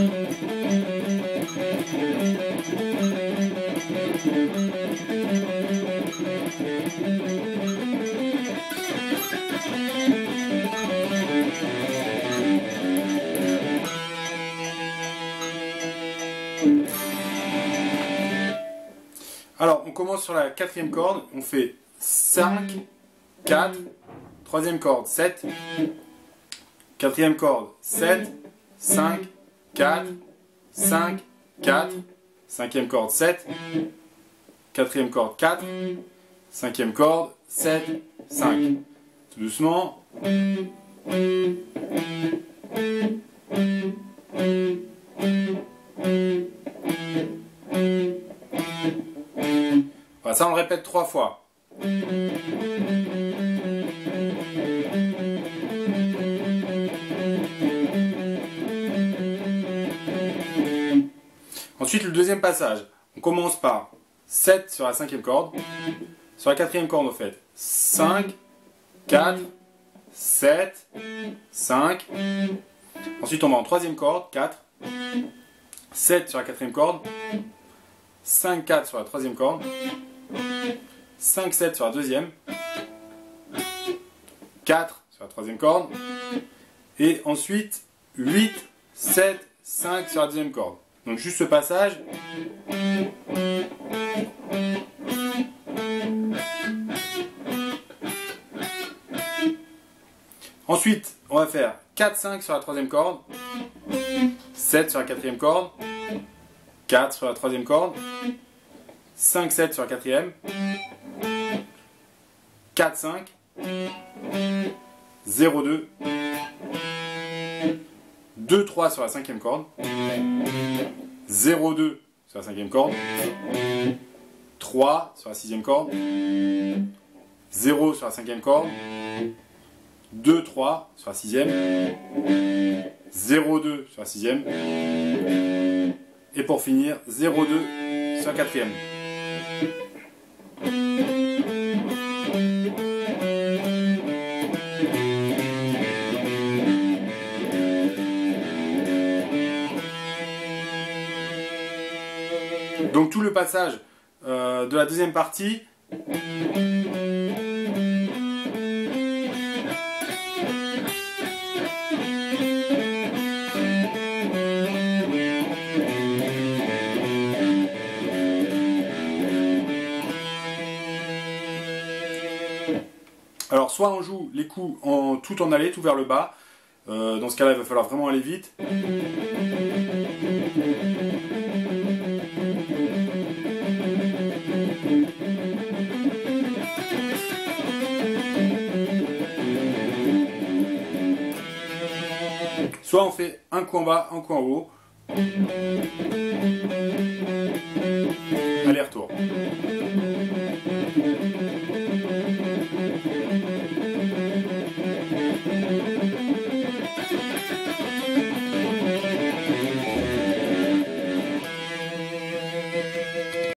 Alors, on commence sur la quatrième corde, on fait 5, 4, troisième corde, 7, quatrième corde, 7, 5, 4, 5, 4, cinquième corde, 7, quatrième corde, 4, cinquième corde, 7, 5. Tout doucement. Voilà, ça on le répète 3 fois. Ensuite, le deuxième passage. On commence par 7 sur la cinquième corde. Sur la quatrième corde, on fait 5, 4, 7, 5. Ensuite, on va en troisième corde, 4, 7 sur la quatrième corde, 5, 4 sur la troisième corde, 5, 7 sur la deuxième, 4 sur la troisième corde, et ensuite 8, 7, 5 sur la deuxième corde. Donc juste ce passage. Ensuite, on va faire 4, 5 sur la troisième corde, 7 sur la quatrième corde, 4 sur la troisième corde, 5, 7 sur la quatrième, 4, 5, 0, 2, 2, 3 sur la cinquième corde, 0, 2 sur la cinquième corde, 3 sur la sixième corde, 0 sur la cinquième corde, 2, 3 sur la sixième, 0, 2 sur la sixième, et pour finir 0, 2 sur la quatrième. Donc tout le passage de la deuxième partie. Alors soit on joue les coups tout en allée, tout vers le bas. Dans ce cas-là, il va falloir vraiment aller vite. Soit on fait un coup en bas, un coup en haut.